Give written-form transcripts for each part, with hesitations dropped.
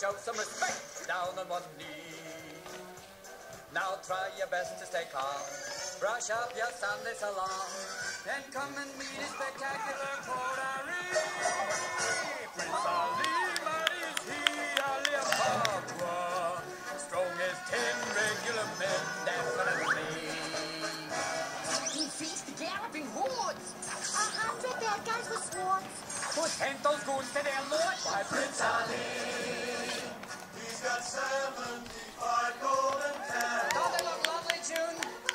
show some respect, down on one knee. Now try your best to stay calm, brush up your Sunday salon, then come and meet a spectacular coterie. Prince Ali, but is he Alibaba? Strong as 10 regular men, definitely. 15 feet, the galloping hordes. 100 bad guys with swords. Who sent those goons to their lord? Why, Prince Ali. He's got 75 golden cats. Don't they look lovely, June?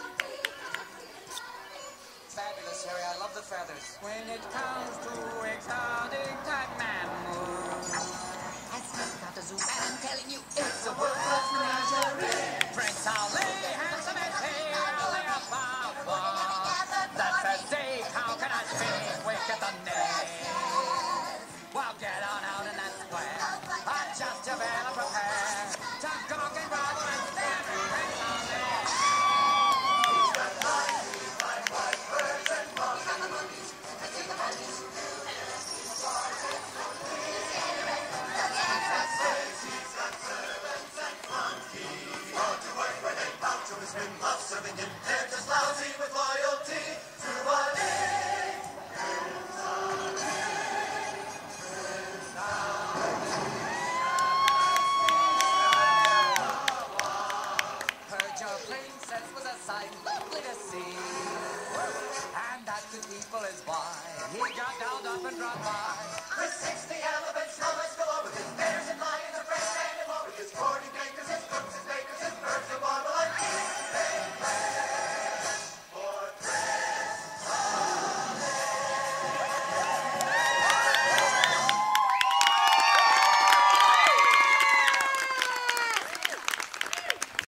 Fabulous, Harry. I love the feathers. When it comes to exotic type mammals, I sniffed out the zoo, and I'm telling you, it's a worthless menagerie. Prince Ali, handsome as Alibaba. That's a Zeke. How can I speak? Wick at the neck. Well, get on out in that square. Adjust your veil and prepare to gawk and grovel and stare at Prince Ali. He's got 95 white birds and monkeys. He's got the monkeys. I see the monkeys. He's got servants and monkeys. All to work where they bow to his whim, love serving him. They're just lousy with loyalty to Ali. Heard your princess was a sight lovely to see, and that good people is why he got down up and dropped by. With 60 elephants.